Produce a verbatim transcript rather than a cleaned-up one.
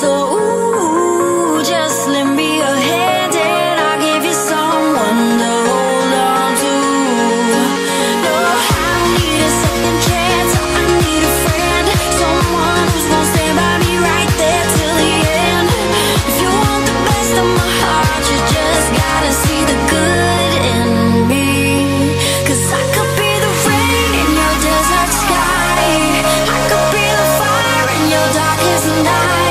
So ooh, just lend me a hand and I'll give you someone to hold on to. No, I don't need a second chance, I need a friend, someone who's gonna stand by me right there till the end. If you want the best of my heart, you just gotta see the good in me. Cause I could be the rain in your desert sky, I could be the fire in your darkest night.